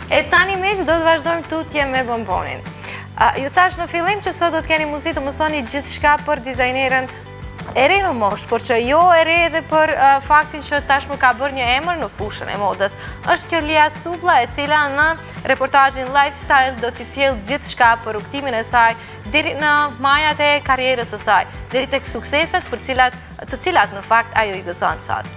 E tani miq, do të vazhdojmë tutje me bombonin. Ju thash në fillim që sot do të keni mundësi të mësoni gjithçka për dizajnerën e re në moshë, por që jo e re edhe për faktin që tashmë ka bërë një emër në fushën e modës. Është kjo Lia Stublla, e cila në reportazhin Lifestyle do t'ju sjell gjithçka për rrugtimin e saj deri në majat e karrierës së saj, deri tek sukseset të cilat në fakt ajo i gëzon sot.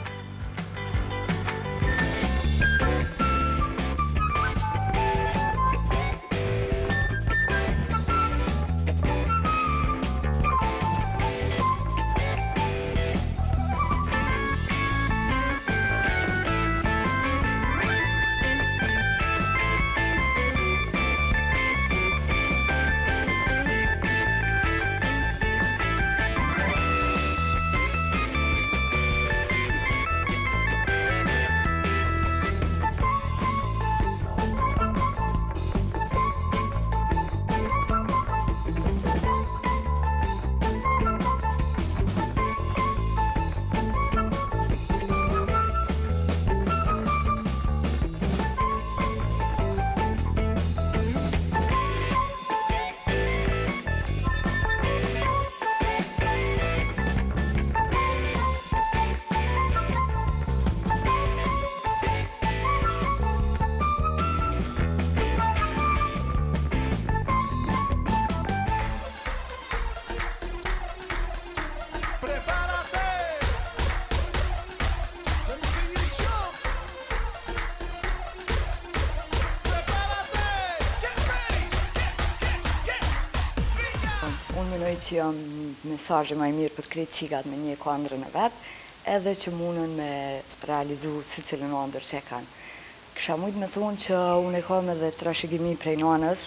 Unë mendoj që jam mesazhe më i mirë për të krejt qikat me një kuadrën e vetë, edhe që mundën me realizu si cilën ëndër që e kanë. Kisha mujtë me thonë që unë e kam edhe trashëgimi prej nanës,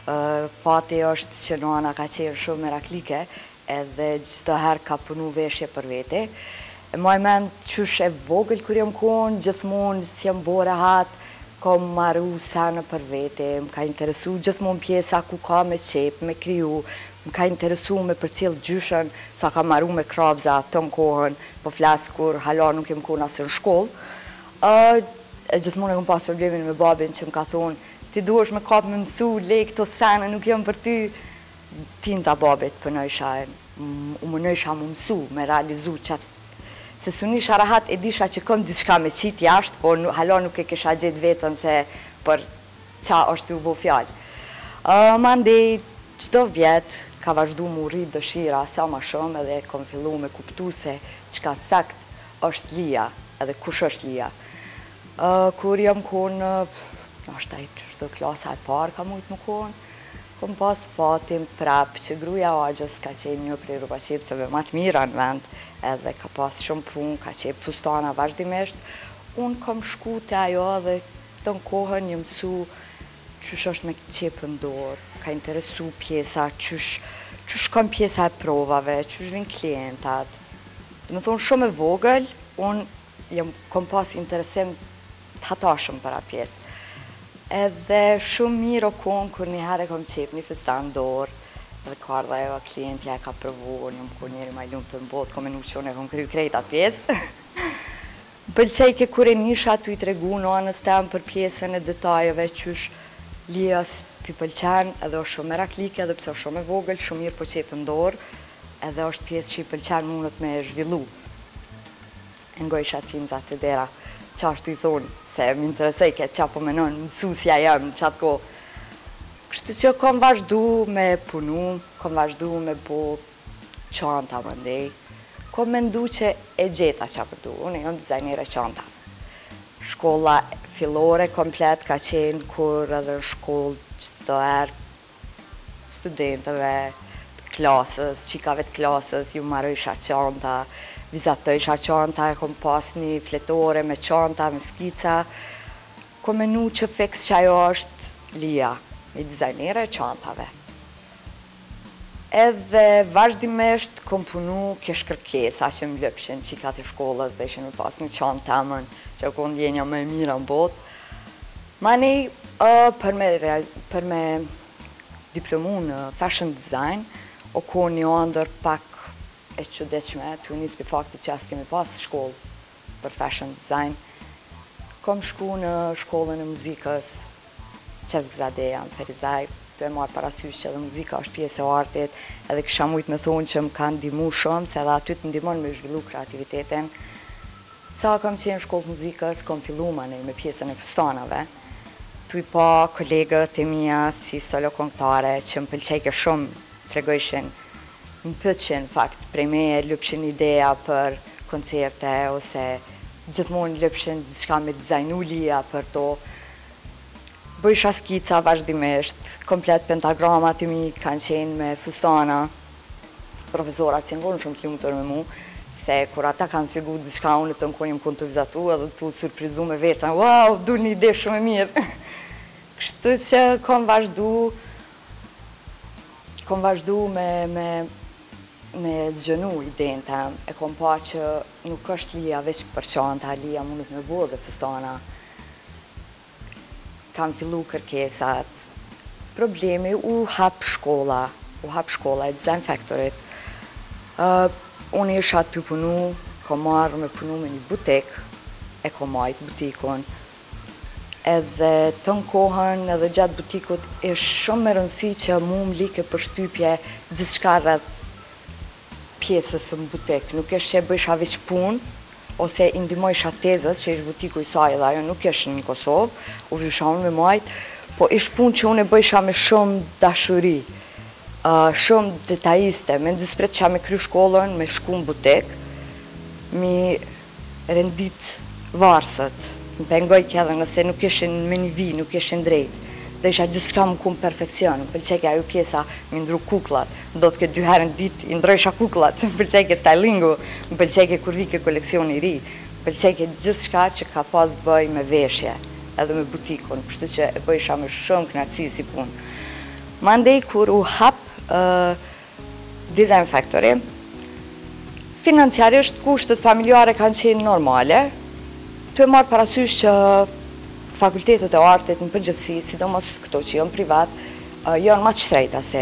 fati është që nana ka qenë shumë meraklike, edhe gjithë herë ka punu veshje për vete. E maj mend qysh e vogël kur jam konë, gjithmonë si jam bore hatë, kom marru sene për vete, më ka interesu gjithmonë pjesa ku ka me qep, me kriju, më ka interesu me për cilë gjyshen, sa ka marru me krabza të në kohën, po flasë kur hala nuk jem konë asë në shkollë. Gjithmonë e kom pas problemin me babin që më ka thonë, ti duhesh me kap me mësu, le këto sene, nuk jem për ty. Ti nda babit pënojsha, u mënojsha më mësu, me realizu qatë. Se su nisha rahat e disha që kom diçka me qit jashtë, po hala nuk e kisha gjithë vetën se për qa është u bo fjallë. Mandej, qdo vjetë ka vazhdu mu rritë dëshira sa ma shumë edhe kom fillu me kuptu se qka sakt është Lia edhe kush është Lia. Kur jam konë, nështë ajë qështë klasa e parë ka mujtë më konë, kom pas fatim prap që gruja Agjës ka qenë një prej rrugaqepseve ma të mira në vend, edhe ka pas shumë punë, ka qep fustana vazhdimisht. Unë kom shku të ajo dhe të në kohën një mësu qysh është me qepë në dorë, ka interesu pjesa, qysh kom pjesa e provave, qysh vinë klientat. Më thonë shumë e vogël, unë kom pas interesim të hatashëm për atë pjesë. Edhe shumë mirë o konë kur një herë kom qepë një fustan dorë, dhe kardha eva klientja e ka provu, një më kur njeri ma i lumë të në botë, kom e nuk qone, kom kryu krejt atë pjesë. Pëlqej ke kur e nisha tu i tregu në anës tem për pjesën e detajeve qysh Lias pi pëlqen, edhe është shumë meraklike, edhe pse është shumë e vogël, shumë mirë po qepë ndorë, edhe është pjesë që i pëlqen mundët me zhvillu. Ngojsha tinza të dera, qa është i thonë, se më interesoj ke qa po menon, mësusja jam në qatë ko. Kështu që kom vazhdu me punu, kom vazhdu me bo qanta më ndej, kom mendu që e gjeta qa përdu, unë jam dizajnere qanta. Shkolla fillore komplet ka qenë kur edhe në shkollë qëto erë studentëve të klasës, qikave të klasës, ju marrësha qanta, vizatojsha qanta, e kom pas një fletore me qanta, me skica. Kom menu që fix që ajo është Lia, një dizajnere e qantave. Edhe vazhdimisht kom punu kesh kërkesa që më lëpshin qikat e shkollës dhe ishin me pas një qantë temën që konë djenja me mira në botë. Mani, për me diplomu në fashion design, o konë një andër pak e qëdeqme, të njës për faktit që asë kemi pas shkollë për fashion design. Kom shku në shkollën e muzikës, Qezgzadeja, në Ferizaj, të e marë parasysh që edhe muzika është pjesë e artit, edhe kisha mujtë me thonë që më kanë ndihmu shumë, se edhe aty të ndihmon me zhvillu kreativitetin. Sa kam qenë shkollë muzikës, kam fillu me pjesën e fustanave. Tu i pa kolegët e mija si solo këngëtare që më pëlqejke shumë, tregojshin, më pëlqen fakt, prej me lëpshin ideja për koncerte, ose gjithmonë lëpshin diçka me dizajnu lija për to. Bëjsha skica vazhdimisht, komplet pentagramat e mi kanë qenë me fustana. Profesorat që ngonë shumë të lumëtër me mu, se kur ata kanë sfigu diçka unë të nkonim kënë të vizatu edhe të surprizu me vetën, wow, du një ide shumë e mirë. Kështu që kom vazhdu me zgjënu idenë tem, e kom pa që nuk është lija veç për qanta, lija mundet me bo dhe fustana. Kam fillu kërkesat. Problemi u hap shkolla e Design Factoryt. Unë isha të punu, kom marrë me punu me një butik, e kom majtë butikon. Edhe të në kohën edhe gjatë butikut ishtë shumë me rëndësi që mu më like për shtypje gjithçka rreth pjesës në butik. Nuk ishtë që e bëjsha veç punë, ose i ndihmojsha tezës që ishtë butiku i saj dhe ajo nuk ishtë në Kosovë, u vysha unë me majtë, po ishtë punë që unë e bëjsha me shumë dashuri, shumë detajiste, me ndispret që me kry shkollën, me shku në butik, mi rendit varsët, më pengoj kjedhe nëse nuk ishin me një vi, nuk ishin drejt, dhe isha gjithçka më kumë perfekcion, më pëlqeke ajo pjesa më ndru kuklat, do të këtë 2 herën dit i ndrojsha kuklat, më pëlqeke stylingu, më pëlqeke kur vike koleksion i ri, më pëlqeke gjithçka që ka pas bëj me veshje, edhe me butikon, kështu që e bëjsha me shumë knatësi si punë. Mandej kur u hap Design Factory, financiarisht kushtet familjare kanë qenë normale, të e marë parasysh që fakultetet e artit në përgjithësi, sidomos këto që janë privat, janë ma të shtrejta se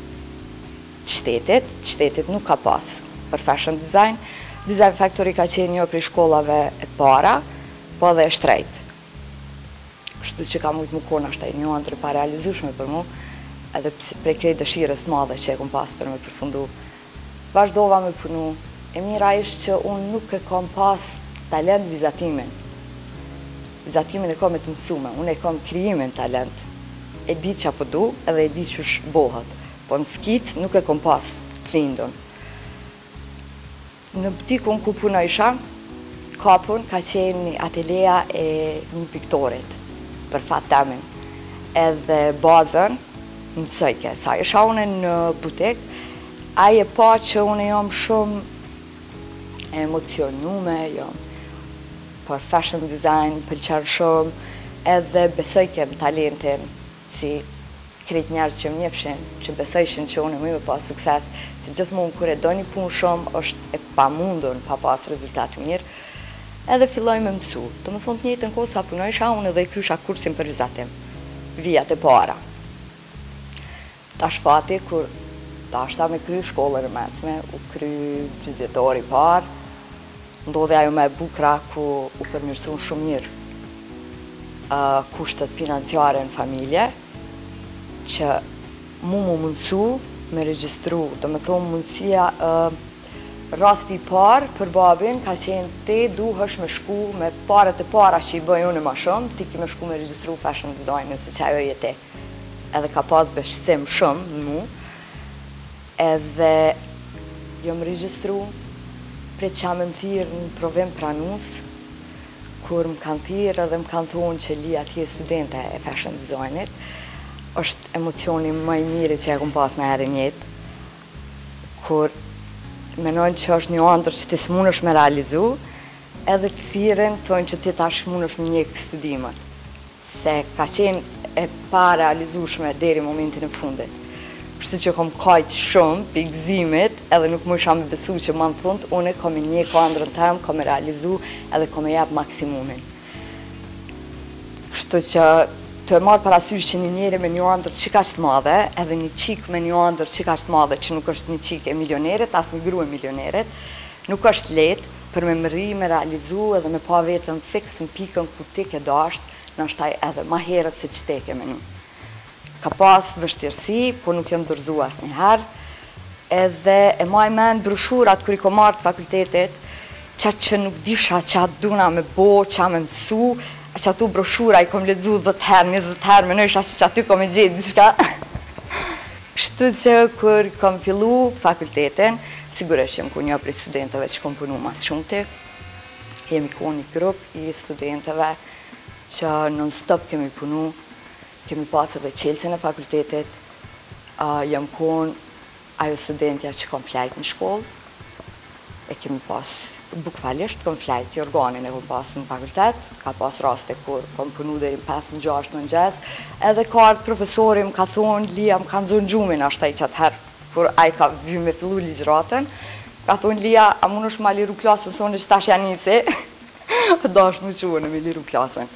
shtetit nuk ka pas për fashion design. Design Factory ka qenë një prej shkollave e para, po dhe e shtrejt. Kështu që ka mujtë më kona ashtaj një andrë pa realizushme për mu, edhe prej krejt dëshirës madhe që e kom pas për me përfundu. Vazhdova me punu, e mira ishtë që unë nuk e kom pas talent vizatimin. Vizatimin e kom e të mësume, unë e kom krijimin talent. E di që apo du, edhe e di që shbohet. Po në skic nuk e kom pas të lindon. Në butikun ku punojsha, kapun ka qenë një ateleja e një piktorit, për fat temin. Edhe bazën, në sëjke, sa isha une në butik, aje pa që une jam shumë emocionume, jam për fashion design, pëlqen shumë, edhe besoj kem talentin, si krejt njerës që më njefshin, që besojshin që unë më pas sukses, se gjithmonë kur e do një punë shumë, është e pamundur pa pas rezultat mirë, edhe filloj me mësu. Të më thonë të njëjtën kohë sa punojsha, unë edhe i krysha kursin për vizatim, vijat e para. Tash fati, kur dashta me kry shkollën e mesme, u kry gjyqëtori parë, ndodhe ajo me bukra ku u përmirësun shumë mirë kushtet financiare në familje, që mu mundësu me regjistru, do me thonë mundësia rasti parë për babin ka qenë te duhesh me shku me paret e para që i bëj unë ma shumë, ti ki me shku me regjistru fashion design, se që ajo jete. Edhe ka pas beshësim shumë në mu, edhe jo më regjistru, pre që jam më thirë në provim pranus, kur më kanë thirë edhe më kanë thonë që li atje studente e fashion designit, është emocioni më i mirë që e kom pas në herë njëtë, kur menojnë që është një andër që ti s'munësh me realizu, edhe të thirën thonë që ti tash munësh me njekë studimet, se ka qenë e pa realizushme deri momentin e fundit. Kështu që kom kajt shumë për gëzimit, edhe nuk më isha me besu që ma në fund, unë kom e një andrën tem, kom e realizu edhe kom e jep maksimumin. Kështu që të e marë parasysh që një njeri me një andrë qika që të madhe, edhe një qik me një andrë qika që të madhe, që nuk është një qik e milionerit, as një gru e milionerit, nuk është letë për me mëri, me realizu edhe me pa vetën fix në pikën ku ti ke dasht, nashtaj edhe ma herët se që te kemi një. Ka pas vështirësi, po nuk jam dorëzu asnjëherë, edhe e maj mend broshurat kër i kom marrë të fakultetit, qatë që nuk disha që atë duna me bo, që me mësu, që atu broshura i kom ledzu 10 herë, 20 herë, me nësha që aty kom e gjithë diçka. Kështu që kër kom fillu fakultetin, sigurisht jem ku një prej studentëve që kom punu mas shumëti, jemi ku një grup i studentëve që non-stop kemi punu, kemi pas edhe qelësin e fakultetit, jam kun ajo studentja që kom flajt në shkollë, e kemi pas bukfalisht kom flajt i organin e kom pas në fakultet, ka pas raste kur kom punu deri 5-6 në mëngjes, edhe ka ardhë profesori më ka thonë, Lia më ka nëzonë gjumin ashtaj qatë herë, kur a i ka vy me fillu ligjratën, ka thonë, Lia, a mund është ma liru klasën, sonë që tash janë njëse, da është më quënë me liru klasën.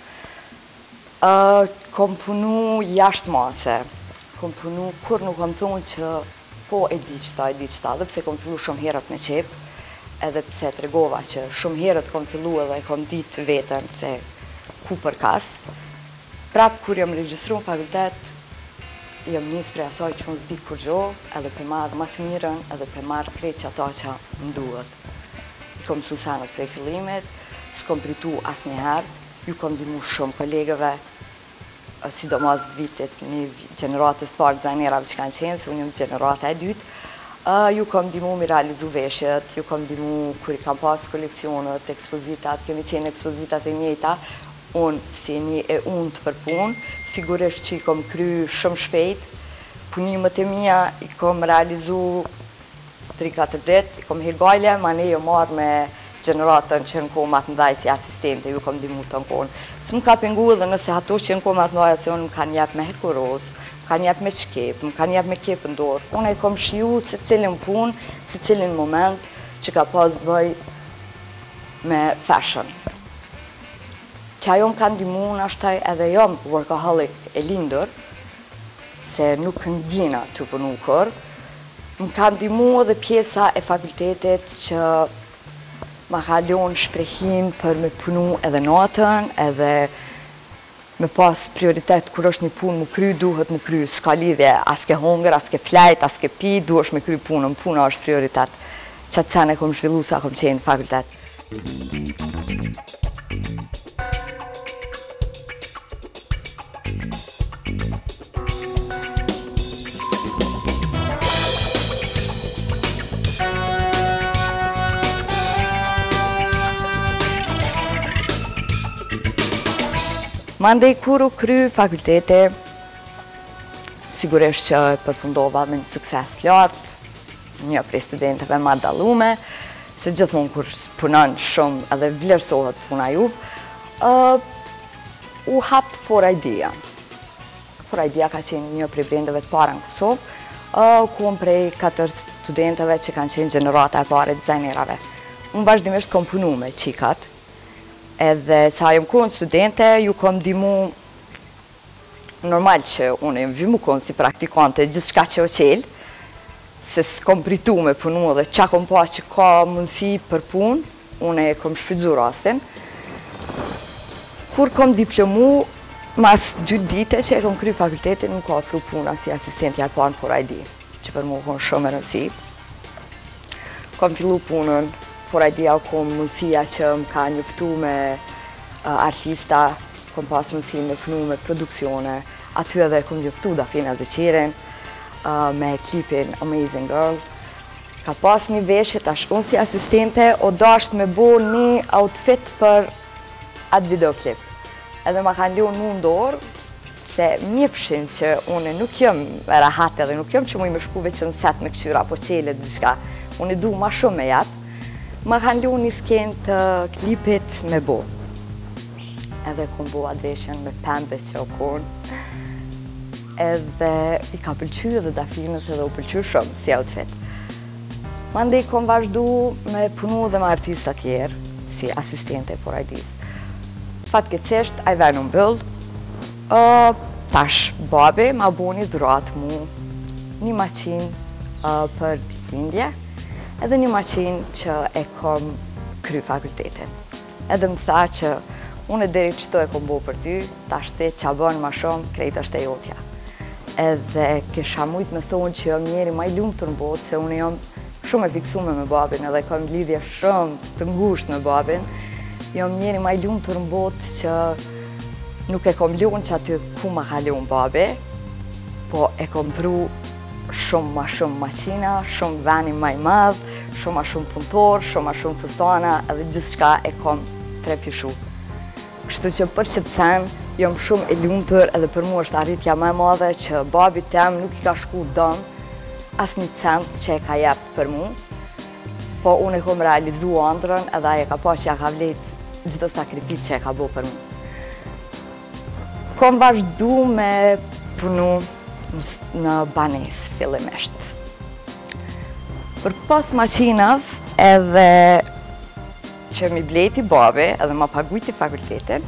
Kom punu jashtë mase, kom punu kur nuk kom thonë që po e di qëta, dhe pse kom fillu shumë herët me qepë, edhe pse të regova që shumë herët kom fillu edhe kom ditë vetën se ku për kas. Prapë kur jam regjistru në fakultet, jam njës prej asaj që unë zdi kur gjo, edhe për marrë më të mirën, edhe për marrë krejt që ata që më duhet. Kom mësu sanët prej fillimit, s'kom pritu asë njëherë, ju kom dimu shumë kolegëve, sidomos të vitit një generatës të parë dizajnerave që kanë qenë, se unë jam generata e dytë, ju kom dimu mi realizu veshjet, ju kom dimu kër i kam pas koleksionet, ekspozitat, kemi qenë ekspozitat e njëta, unë si një e unë të për punë, sigurisht që i kom kry shumë shpejt, punimet e mija i kom realizu 3-4 dit, i kom hegajle, ma ne jo marrë me generatën që në kohë matë ndaj si asistente, ju kom dimu të në kohën. Së më ka pengu edhe nëse ato që në kohë matë ndaj, se unë më kanë jep me hekurosë, më kanë jep me shkep, më kanë jep me kep ndorë. Unë e kom shiu se cilin punë, se cilin moment që ka pas bëj me fashion. Që ajo më kanë dimu në ashtaj edhe jam workaholic e lindur, se nuk nëgjina të punu kër, më kanë dimu edhe pjesa e fakultetit që ma kalon shprehin për me punu edhe natën, edhe me pas prioritet kur është një punë më kry, duhet më kry, s'ka lidhje, aske hongër, aske flajt, aske pi, duhesh me kry punën, puna është prioritet. Qatë sen e kom zhvillu sa kom qenë në fakultet. Mandej kur u kry fakulteti, sigurisht që përfundova me një sukses lartë, një prej studentëve ma dallume, se gjithmonë kur punon shumë edhe vlerësohet puna juve, u hapë For Idea. For Idea ka qenë një prej brendeve të para në Kosovë, ku unë prej 4 studentëve që kanë qenë gjenerata e pare dizajnerave. Unë vazhdimisht kom punu me qikat, edhe sa jem konë studente, ju kom dimu normal që unë jem vimu konë si praktikante gjithë shka që o qelë, se s'kom pritu me punu dhe qa kom pa që ka mundësi për punë, unë e kom shfrydzu rastin. Kur kom diplomu, mas 2 dite që e kom kry fakultetin, nuk ka ofru puna si asistentja e parë në For ID, që për mu konë shumë e rëndësi. Kom fillu punën, For Idea u kom mundësia që më ka njëftu me artista, kom pas mundësi me punu me produksione, aty edhe kom njëftu Dafina Zeqirin me klipin Amazing Girl. Ka pas një veshje tash unë si asistente, o dasht me bo një outfit për atë videoklip. Edhe ma kanë liu në ndorë, se mjefshin që unë nuk jëm rahat edhe nuk jëm që mu i me shku veç në set me këqyra po qelet diçka. Unë i du ma shumë me jatë. Ma kanë liu një sken të klipit me bo. Edhe kom bo atë veshjen me pembe që o konë. Edhe i ka pëlqy edhe Dafinës edhe u pëlqy shumë si outfit. Mandej kom vazhdu me punu dhe me artista tjerë, si asistente e For ID's. Fatkeqësisht, a i venu mbyll, tash babi ma bo një dhurat mu, një maqinë për ditëlindje, edhe një maqinë që e kom kry fakultetin. Edhe më tha që unë deri qëto e kom bo për ty, ta shte qa bën ma shumë, krejt është e jotja. Edhe kisha mujt me thonë që jam njeri maj lumë të në botë, se unë jam shumë e fiksume me babin, edhe kam lidhje shumë të ngusht me babin. Jam njeri maj lumë të në botë që nuk e kom lunë që aty ku ma ka lunë babi, po e kom pru shumë ma shumë maqina, shumë veni maj madhë, shumë ma shumë punëtor, shumë ma shumë fustana, edhe gjithë shka e kom trepjushu. Kështu që për që të sen, jam shumë e lumëtër edhe për mu është arritja me madhe që babi tem nuk I ka shku dëmë, as një cent që e ka jepë për mu, po unë e kom realizu andrën edhe aje ka pa që ja ka vlet gjithë sakrifit që e ka bo për mu. Kom vazhdu me punu në banes, fillimisht. Për pas maqinav edhe që mi bleti babi edhe ma pagujti fakultetin,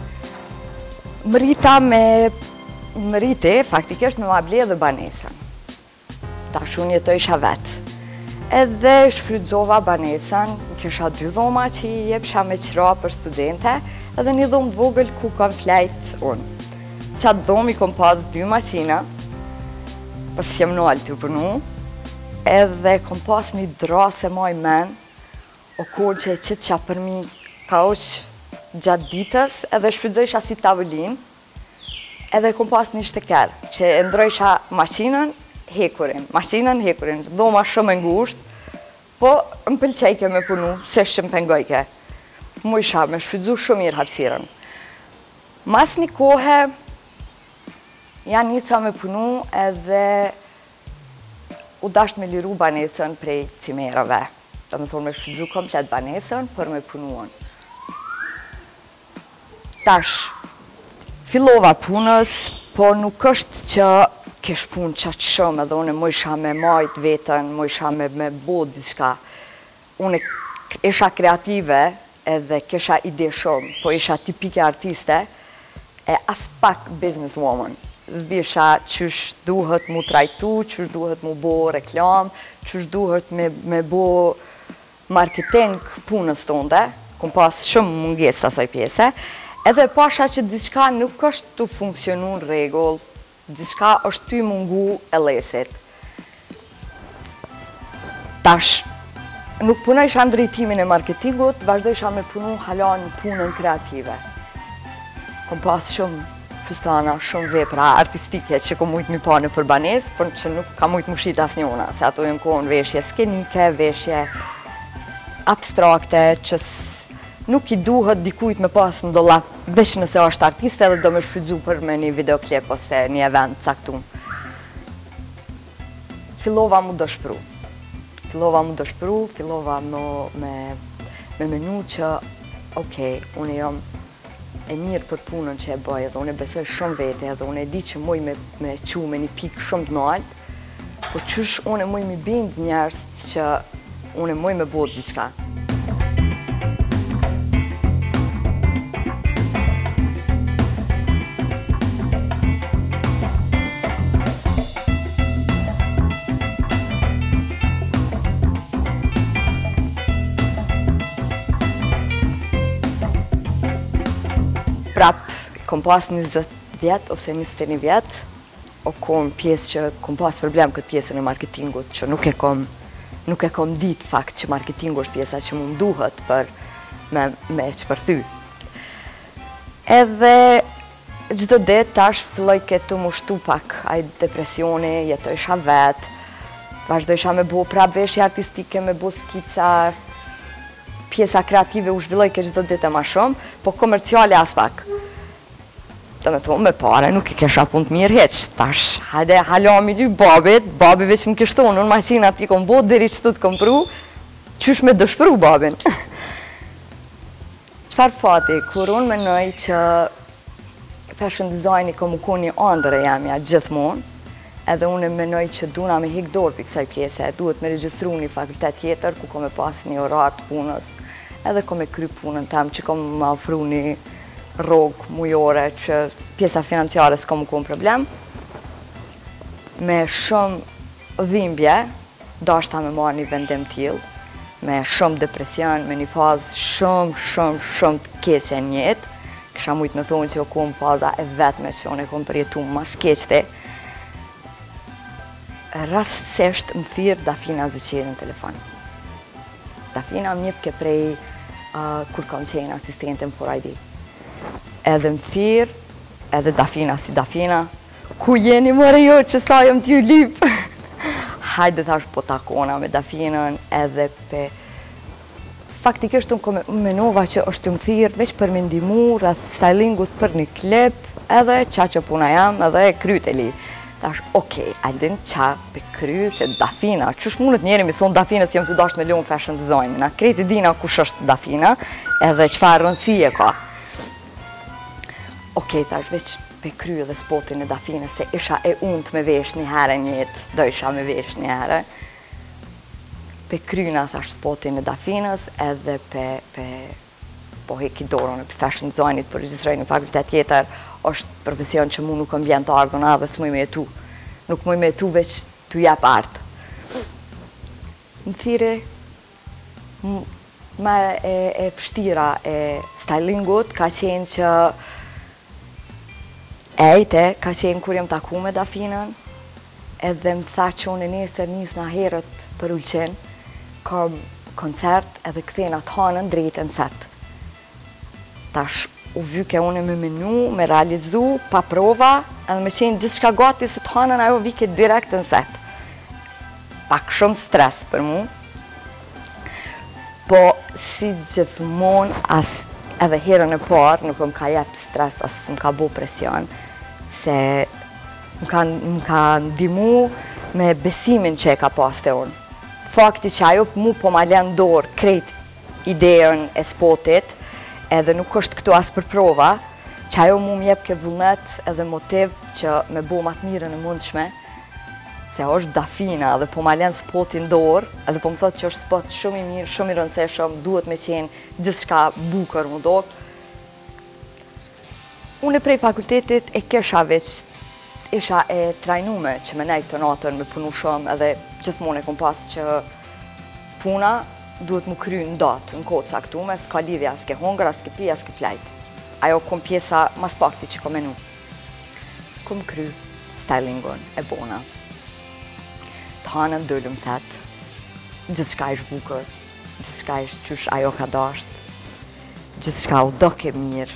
më rriti faktikisht me ma ble edhe banesën. Tash unë jetoj isha vetë. Edhe shfrytëzova banesën, kisha 2 dhoma që I jepsha me qëra për studente, edhe një dhomë vogël ku kam flejt unë. Qatë dhomë I kom pas 2 maqina, pas jem nalë të përnu, edhe kom pas një drase maj men, o kur që e qitë qa për mi ka ush gjatë ditës, edhe shfrytëzojsha si tavëlin, edhe kom pas një shteker, që e ndrojsha maqinën, hekurin, dhoma shumë e ngusht, po më pëlqejke me punu, se shumë pengojke. Mu isha me shfrytëzu shumë mirë hapsiren. Mas një kohë, janë nica me punu edhe u dasht me liru banesën prej cimerave. Do me thonë me shfrytëzu komplet banesën për me punuon. Tash, fillova punës, po nuk është që kesh punë qatë shumë edhe unë më isha me majt vetën, më isha me bod diçka. Unë isha kreative edhe kisha ide shumë, po isha tipike artiste e as pak businesswoman. Zdisha qysh duhet mu trajtu, qysh duhet mu bo reklam, qysh duhet me bo marketing punës tonde, kom pas shumë munges të asaj pjese, edhe pasha që diçka nuk është të funksionu në regull, diçka është ty mungu e lesit. Tash, nuk punojsha në drejtimin e marketingut, vazhdojsha me punu hala në punën kreative. Kom pas shumë fustana, shumë vepra artistike që kom mujtë mi pa në përbanes, për që nuk kam mujtë më shit as njona, se ato jënë kohën veshje skenike, veshje abstrakte, që nuk I duhet dikujt me pas në dollap, veç nëse është artiste edhe do me shfrytëzu për me një videoklip ose një event caktum. Fillova mu dëshpru, fillova me menu që, okej, unë jam e mirë për punën që e bëj edhe unë e besoj shumë vete edhe unë e di që muj me qu me një pikë shumë të naltë, po qysh unë e muj mi bind njerës që unë e muj me bot diçka. Prap, kom pas 20 vjetë ose 21 vjetë, o kom pjesë që kom pas problem këtë pjesën e marketingut, që nuk e kom ditë fakt që marketingu është pjesa që mu duhet për me qëpërthy. Edhe gjdo det tash filloj këtë mu shtu pak, aj depresioni, jetojsha vetë, vazhdojsha me bo prap veshje artistike, me bo skica, pjesa kreative u zhvilloj ke gjdo dit e ma shumë, po komerciale as pak. Do me thonë me pare, nuk I kesha pun të mirë heq, tash, hajde halami ly babi veç më kishtonë, unë maqina ti kom bo, deri qëtu të kom pru, qysh me dëshpru babin. Qfar fati, kur unë menoj që fashion design I kom u ku një andër e jamja gjithmonë, edhe unë menoj që duna me hik dorë për kësaj pjese, duhet me regjistru një fakultet tjetër, ku kom e pas një orar të punës, edhe kom e kry punën tem, që kom më afru një rogë mujore, që pjesa financiare s'kom u ku në problem. Me shumë dhimbje, dashta me marrë një vendim t'il, me shumë depresion, me një fazë shumë të keqe në jetë, kisha mujtë me thonë që o kom faza e vetme që unë e kom përjetu mas keqte, rastësisht më thirë Dafina Zëqeri në telefon. Dafina më njëfke prej kur kam qenë asistente në 4ID. Edhe më thirë, edhe Dafina si Dafina, ku jeni mëre jo që sa jam t'ju lip? Hajde thash po takona me Dafinën edhe pe... Faktikisht unë menova që është të më thirë veç për me ndimu rreth stylingut për një klip, edhe qa që puna jam, edhe kryt e li. Thash, okej, aldin qa pe kry se Dafina, qësh mundet njeri mi thonë Dafina si jam të dasht me lonë fashion design, na kreti dina kush është Dafina, edhe qëfar rëndësie ka. Okej, thash, veç pe kry edhe spotin e Dafina, se isha e unë të me vesh një herë njët, do isha me vesh një herë. Pe kryna thash spotin e Dafinës, edhe po heki dorën e fashion designit për regjistroj në fakultet tjetër, është profesion që mu nuk më bjen të ardhuna dhe s'muj me jetu. Nuk muj me jetu veç t'u jep artë. Në thire, ma e fështira e stylingut ka qenë që ejte, ka qenë kur jem taku me Dafinën, edhe më tha që unë e nesër njës në herët për Ulqin, kam koncert edhe këthena të hanën drejtën set. Tash, u vyke unë me menu, me realizu, pa prova, edhe me qenë gjithë shka gati se të hanën ajo vike direkt në set. Pak shumë stres për mu, po si gjithmon, as edhe herën e parë, nuk më ka jep stres, as më ka bo presion, se më ka ndimu me besimin që e ka pas të unë. Fakti që ajo mu po ma len dorë krejt ideën e spotit, edhe nuk është këtu as për prova, që ajo mu m'jep ke vullnet edhe motiv që me bo matë mirën e mundshme, se është Dafina dhe po ma len spotin dorë, edhe po më thotë që është spot shumë i mirë, shumë i rëndësishëm, duhet me qenë gjithë shka bukër më do. Unë prej fakultetit e kesha veç, isha e trajnume që me nejtë të natën me punu shumë, edhe gjithmonë e kom pas që puna duhet mu kry në datë, në kodë caktume, s'ka lidhja, s'ke hongër, s'ke pija, s'ke flajt. Ajo kom pjesa mas pakti që kom menu. Kom kry stylingun e bona. Të hanën dëllëm set, gjithë shka ish bukër, gjithë shka ish qysh ajo ka dasht, gjithë shka u doke mirë.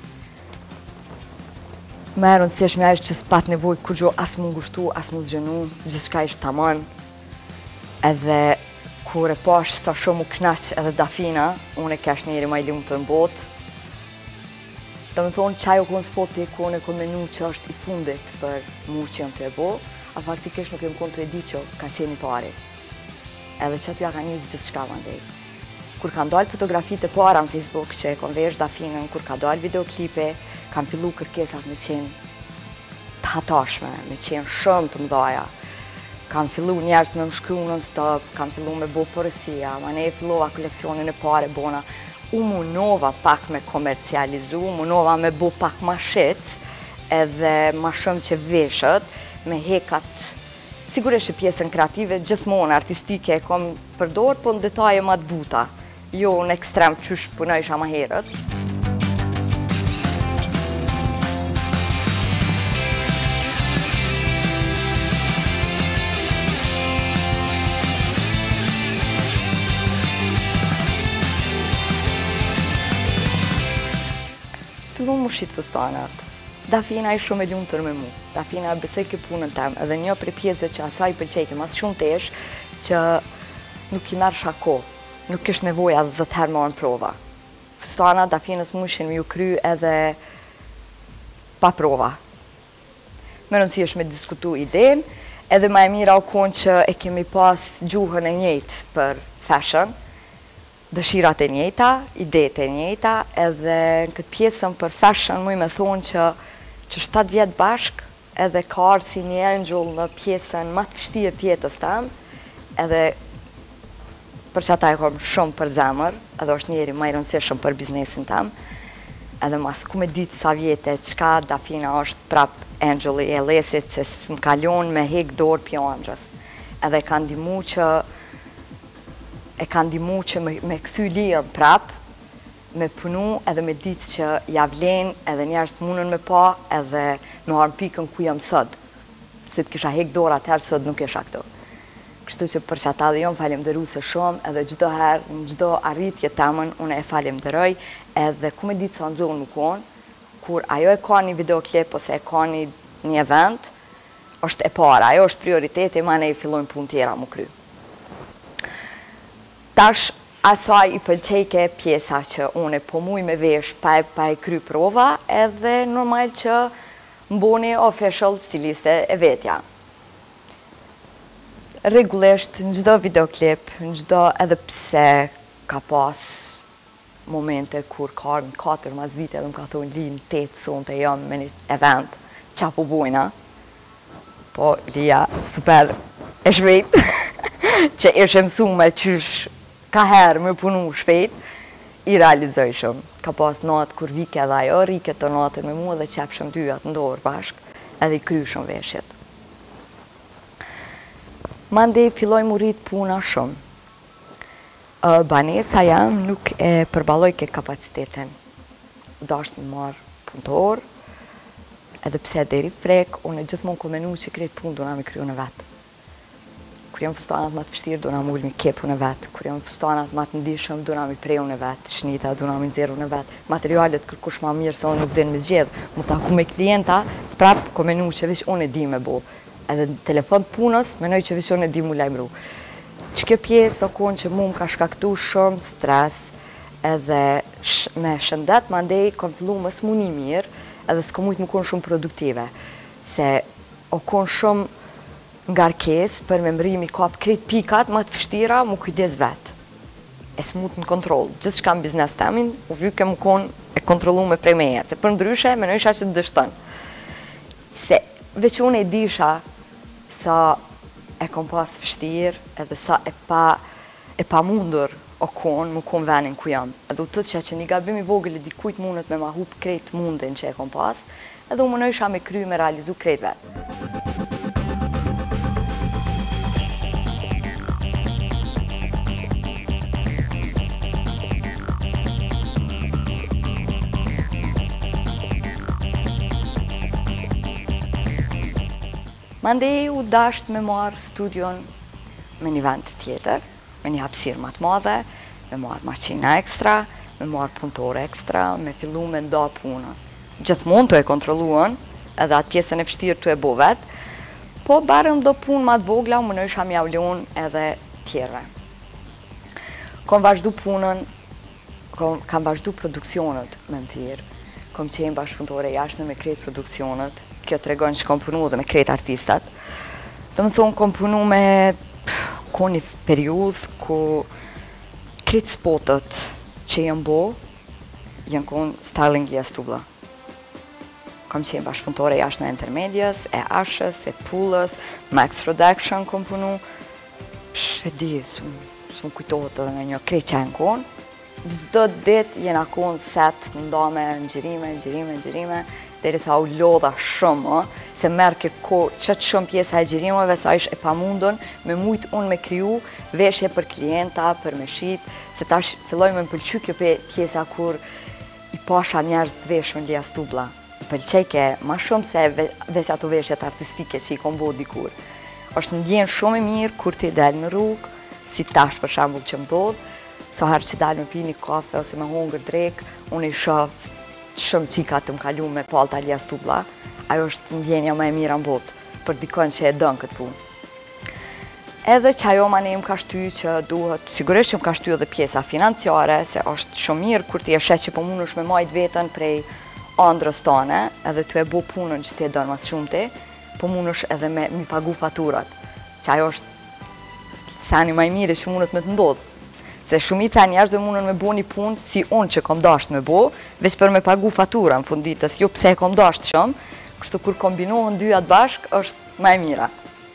Merën si është mja ish që s'pat nevoj kur gjo as mu ngushtu, as mu zgjenu, gjithë shka ish taman. Edhe kur e pash sa shumë u knaq edhe Dafina, unë e kesh njeri ma i lumë të në botë. Do me thonë që ajo konë spoti ku unë e konë menu që është i fundit për mu që jam të e bo, a faktikisht nuk e më konë të e di që ka qeni pari. Edhe që aty ja ka njëzë gjithë shka vandej. Kur ka ndalë fotografit e para në Facebook që e konë vesh Dafinën, kur ka ndalë videoklipe, kam fillu kërkesat me qenë të hatashme, me qenë shumë të mdhaja. Kam fillu njerës me më shkru non-stop, kam fillu me bo përësia, ma ne e fillova koleksionin e pare bona. U munova pak me komercializu, munova me bo pak ma shec, edhe ma shumë që veshët, me hekat, sigurisht që pjesën kreative, gjithmonë artistike e kom përdor, po në detaje ma të buta, jo në ekstrem qysh punoj isha ma herët. Fillu më shqitë fëstanat. Dafina i shumë e lumë tërë me mu. Dafina besoj ke punën tem, edhe një për pjesë që asaj pëlqejke mas shumë tesh, që nuk i merë shako, nuk ish nevoja 10 herë marë në prova. Fëstanat Dafinës më ishin me ju kry edhe pa prova. Më rëndësi është me diskutu idenë, edhe ma e mira u konë që e kemi pas gjuhën e njëjtë për fashion, dëshirat e njëjta, idetë e njëjta, edhe në këtë pjesën për fashion mu i me thonë që 7 vjetë bashk, edhe ka arë si një angel në pjesën më të vështirë tjetës tam, edhe për që ata e kom shumë për zemër, edhe është njeri më i rëndësishëm për biznesin tam, edhe mas ku me ditë sa vjetë, qka Dafina është prap angel e lesit, se s'm kalon me hek dorë pjo andrës, edhe ka ndimu që me këthy lijen prap, me punu edhe me ditë që ja vlen edhe njerëz të munën me pa edhe me armë pikën ku jam sot. Se të kisha hek dorë atëherë sot nuk isha këtu. Kështu që për që ata dhe jom falemderuese shumë edhe çdo herë, në çdo arritje tamën, unë e falemderoj edhe ku me ditë sa nxonë nuk konë, kur ajo e ka një videoklip ose e ka një event, është e para, ajo është prioriteti, ma ne i fillojmë punë tjera mu kry. Tash, asaj i pëlqejke pjesa që unë po muj me vesh pa e kry prova edhe normal që mboni official stiliste e vetja. Regullisht në çdo videoklip, në çdo edhe pse ka pas momente kur ka ardhur 4 mazite edhe më ka thonë Li, në 8 sonte jam me një event, qa po bojna? Po, Lia, super e shpejt, që ishe mësu me qysh ka herë me punu shpejt, i realizoj shumë. Ka pas natë kur vike edhe ajo, rike të natën me mua dhe qepshëm dyjat në dorë bashk, edhe i kry shumë veshjet. Mandej filloj mu rrit puna shumë. Banesa jam nuk e përballoj ke kapacitetin. Dasht më marë punëtor, edhe pse deri frek, unë e gjithmonë ko menu që krejt punë do na mi kryu në vetë. Kur jam fustanat ma të vështirë, do na mull mi kepu në vetë. Kur jam fustanat ma të ndishëm, do na mi preju në vetë. Shnita, do na mi nxeru në vetë. Materialet kërkush ma mirë, se unë nuk din me zgjedhë. Mu taku me klienta, prap ko menu që vish unë e di me bo. Edhe në telefon të punës, menoj që vishon e di mu lajmru. Që kjo pjesë o konë që mu më ka shkaktu shumë stres, edhe me shëndet, ma ndej kom fillu më s'muni mirë, edhe s'ko mujtë më konë shumë produktive. Se o konë shumë ngarkes për me mrimi kap krejt pikat, ma të fështira, mu kujdes vetë. E s'mut në kontrol. Gjithë shka në biznes temin, u vyke mu konë e kontrolu me prej meje. Se për ndryshe, menoj isha që të dështën. Se veç unë e disha sa e kom pas fështirë edhe sa e pa mundur o konë, mu konë venin ku jam. Edhe u të që një gabim i vogël e dikujt mundet me ma hup krejt mundin që e kom pas, edhe u më nësha me kry me realizu krejt vetë. Mandej u dasht me marë studion me një vend tjetër, me një hapësirë më të madhe, me marë maqina ekstra, me marë punëtore ekstra, me fillu me nda punën. Gjithmonë të e kontroluan, edhe atë pjesën e vështirë të e bo vetë, po barëm do punë ma të vogla, më nësha mja ulion edhe tjerve. Kom vazhdu punën, kam vazhdu produksionet me më thirë, kom qenë bashkëpunëtore jashtë me krejt produksionet, kjo të regon që kom punu dhe me krejt artistat. Do më thonë, kom punu me një periud ku krejt spotët që jënë bo, jënë konë styling Lia Stubla. Kom qenë bashkëpunëtore jashtë në Intermedias, e Ashës, e Pullës, Max Production kom punu. E di, s'm kujtohet edhe me një krejt që e në konë. Çdo ditë jena konë set në ndame, ngjirime, deri sa u lodha shumë, se merë ke ko qëtë shumë pjesa e gjirimeve, sa ish e pa mundën, me mujtë unë me kryu veshje për klienta, për me shit, se tash filloj me më pëlqy kjo pjesa kur i pasha njerëz të veshën Lia Stubla. I pëlqejke ma shumë se veç ato veshjet artistike që i kom bo dikur. Është ndjenë shumë e mirë kur ti del në rrugë, si tash për shambull që më dodhë, sa herë që dalë me pi një kafe ose me hongër drek, unë i shoh shumë qika të më kalu me palta Lia Stubla, ajo është ndjenja më e mira në botë, për dikon që e dënë këtë punë. Edhe që ajo ma ne më ka shty që duhet, sigurisht që më ka shty edhe pjesa financiare, se është shumë mirë kur ti e shet që po mund është me majt vetën prej andrës tane, edhe të e bo punën që ti e dënë mas shumë ti, po mund është edhe me mi pagu faturat, që ajo është sani ma i mire që mundet me të ndodhë. Se shumica e njerëzve mundën me bo një punë si unë që kom dasht me bo, veç për me pagu fatura në funditës, jo pse e kom dasht shumë, kështu kur kombinohen dyjat bashk, është ma e mira.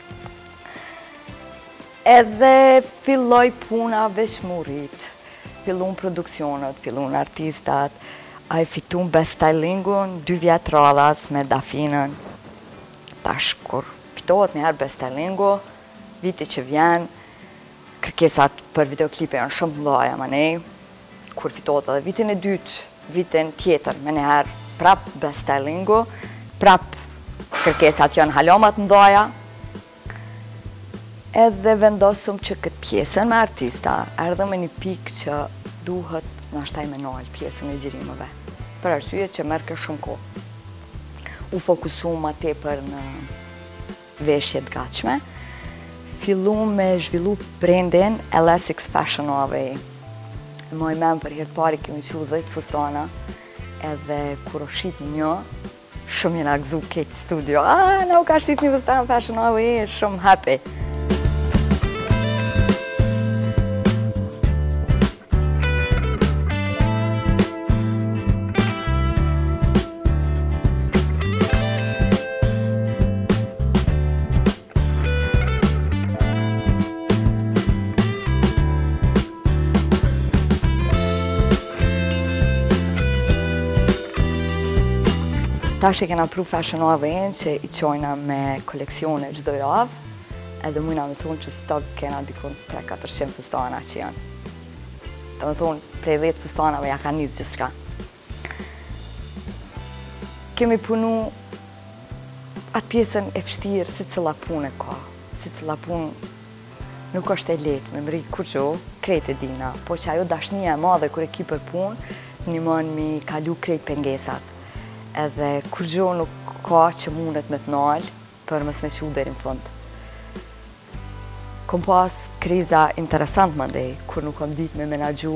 Edhe filloj puna veç mu rrit, fillun produksionet, fillun artistat, a e fitun best stylingun, 2 vjetë radhas me Dafinën. Tash kur fitohet njëherë best stylingu, viti që vjen, kërkesat për videoklipe janë shumë mëdha ma nej. kur fitohet edhe vitin e dytë, vitin tjetër, me njëherë prap bestellingu, prap kërkesat janë halomat mdoja, edhe vendosëm që këtë pjesën me artista erdhe me një pikë që duhet në ashtaj me nalë pjesën e gjirimëve. Për arsye që merke shumë kohë. U fokusu ma tepër në veshjet gatshme, fillu me zhvillu brandin LSX Fashion OAV. Më i men për herë të pari kemi qu 10 fustana, edhe kur o shqit një, shumë jena gëzu këtë studio. Na u ka shqit një fustan Fashion OAV, shumë happy. Tash e kena pru Fashion OAV-n që i qojna me koleksione çdo javë, edhe mujna me thonë që stok kena dikun 300-400 fustana që janë. Do me thonë, prej 10 fustanave ja ka njës gjithçka. Kemi punu atë pjesën e vështirë si cilla punë e ka, si cilla punë nuk është e letë me mri kur gjo, krejt e dina, po që ajo dashnia e madhe kur e ki për punë, një mën mi kalu krejt pengesat. Edhe kur gjo nuk ka që mundet me të nalë për mësme që u deri në fund. Kom pas kriza interesant më ndej, kur nuk kom dit me menagju.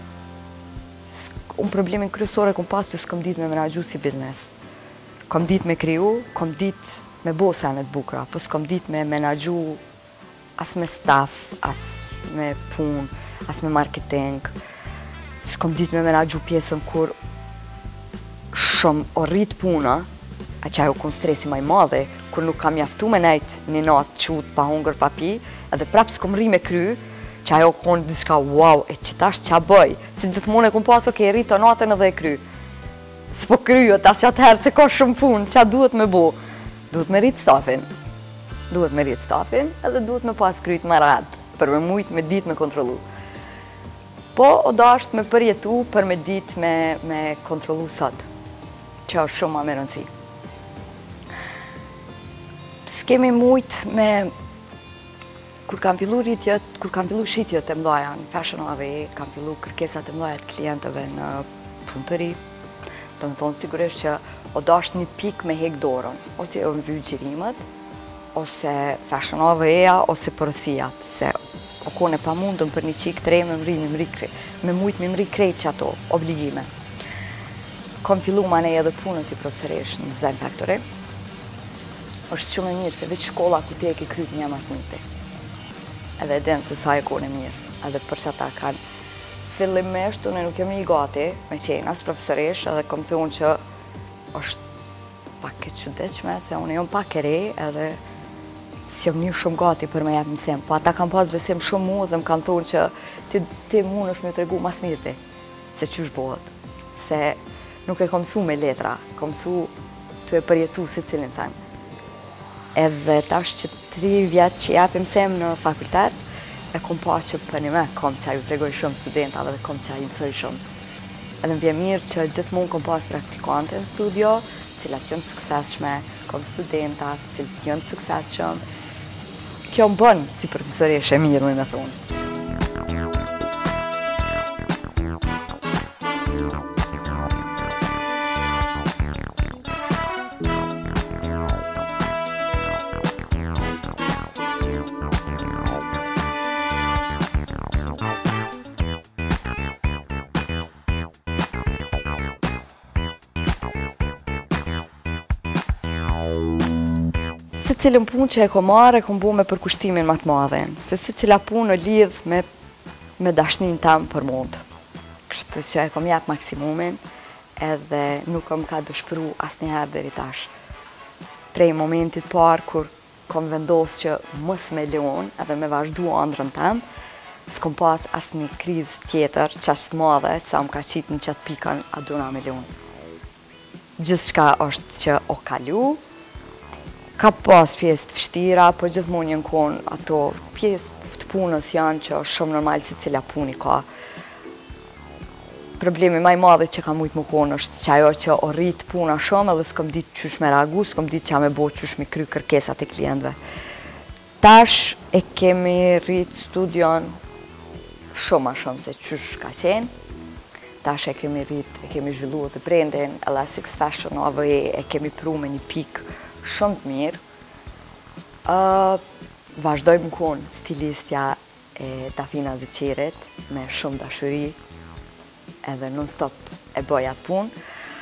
Unë problemin kryesore kom pas që s'kom dit me menagju si biznes. Kom dit me kriju, kom dit me bo senet bukra, po s'kom dit me menagju as me staff, as me pun, as me marketing. S'kom dit me menagju pjesën kur shumë o rrit puna, a që ajo kun stresi maj madhe, kur nuk kam jaftu me nejt një natë qut pa hungër pa pi, edhe prap s'kom ri me kry, që ajo kun diçka wow, e që tash qa bëj, si gjithmonë e kun pas oke rrit o natën edhe e kry. S'po kryot, as që atëherë se ka shumë punë, qa duhet me bo? Duhet me rrit stafin. Duhet me rrit stafin, edhe duhet me pas kryt më radë, për me mujt me dit me kontrolu. Po, o dasht me përjetu për me dit me kontrolu sot, që është shumë më rëndësi. S'kemi mujt me, kur kam fillu rritjet, kur kam fillu shitjet e mdoja në Fashion OAV, kam fillu kërkesat e mdoja të klientëve në punëtëri, do me thonë sigurisht që o dasht një pik me hek dorën, ose o në vyjë gjirimet, ose Fashion OAV-a, ose përësijat, se o kone pa mundën për një qik të re me mujt me mri krejt që ato obligime. Kom fillu ma ne edhe punën si profesoresh në Design Factory. është shumë e mirë, se veç shkolla ku ti e ke kryt një mas njëti. Edhe edhen se sa e kone mirë, edhe për që ata kanë. Fillimisht, unë nuk jam një gati me qenë as profesoresh, edhe kom thonë që është pak e qëndechme, se unë jam pak e re, edhe si jam një shumë gati për me jep mësim. Po ata kam pas besim shumë mu dhe më kanë thonë që ti mund është me të regu mas mirë ti, se qysh bëhet. Se nuk e kom su me letra, kom su të e përjetu si cilin sen. Edhe tash që 3 vjetë që japim mësim në fakultet, e kom pa që për një me kom që ju tregoj shumë studentave dhe kom që ju mësoj shumë. Edhe më bje mirë që gjithmonë kom pas praktikante në studio, cilat jënë sukseshme, kom studenta, cilat jënë sukseshme. Kjo më bënë si profesoresh e mirë, me thonë. Se cilën punë që e kom marrë, e kom bu me përkushtimin më të madhe, se si cila punë në lidh me dashnin tam për mund. Kështu që e kom jap maksimumin, edhe nuk kom ka dëshpëru asnjëherë deri tash. Prej momentit parë kur kom vendos që mos me leon, edhe me vazhdu ëndrrën tam, s'kom pas asnjë krizë tjetër që është madhe, sa më ka qitë në qatë pikën a duna me leon. Gjithçka është që o kalu, ka pas pjesë të vështira, po gjithmonë njën konë ato pjesë të punës janë që është shumë normal si cila puni ka. problemi maj madhe që kam mujtë më konë është që ajo që o rritë puna shumë edhe s'kom ditë qysh me reagu, s'kom ditë që me bo qysh me kry kërkesat e klientëve. Tash e kemi rritë studion shumë ma shumë se qysh ka qenë. Tash e kemi rritë, e kemi zhvillu dhe brandin, LSX Fashion AVE, e kemi pru me një pikë shumë të mirë. Vazhdojmë konë stilistja e Dafina Zeqerit me shumë dashuri, edhe non-stop e bëj atë punë.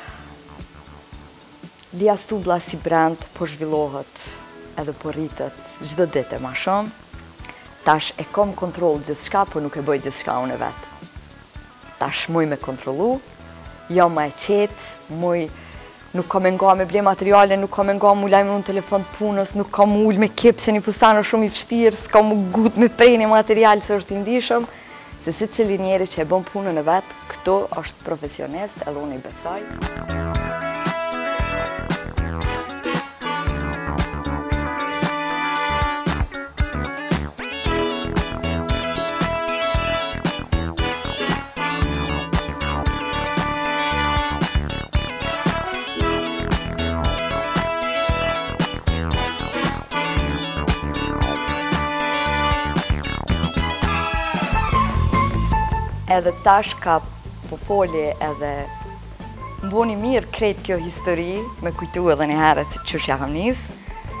Lia Stubla si brand po zhvillohet edhe po rritet çdo ditë ma shumë. Tash e kom kontroll gjithçka, po nuk e bëj gjithçka unë vetë. Tash muj me kontrollu, jo ma e qetë, muj nuk kam nga me ble materiale, nuk kam nga mu lajmë në telefon të punës, nuk kam ullë me kip se një fustanë shumë i fështirë, s'kam mu gut me prej një material se është i ndishëm, se si cili njeri që e bën punën e vetë, këto është profesionist edhe unë i besoj. Edhe tash ka po folje edhe mboni mirë krejt kjo histori, me kujtu edhe një herë si qysh ja kam nisë.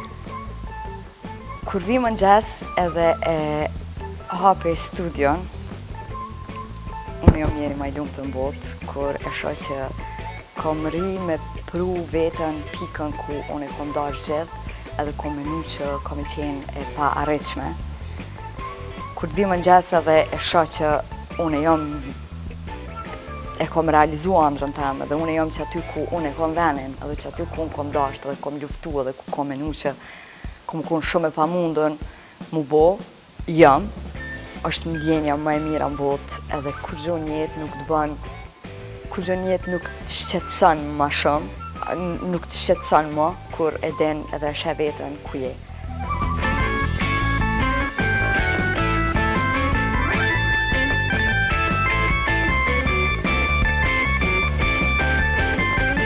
Kur vi mëngjes edhe e hape studion, unë jam njeri ma i lumë të mbotë, kur e shoh që kom ri me pru vetën pikën ku unë e kom dash gjithë, edhe kom menu që kom e qenë e pa arritshme. Kur vi mëngjes edhe e shoh që unë e kom realizu andrën temë dhe unë jam që aty ku unë e kom venin edhe që aty ku unë kom dasht edhe kom luftu edhe ku kom menu që kom kun shumë e pa mundën mu bo, jam, është ndjenja më e mira në botë edhe kur gjo njetë nuk të bën, kur gjo njetë nuk të shqetësën ma shumë, nuk të shqetësën më kur e den edhe shë vetën ku je.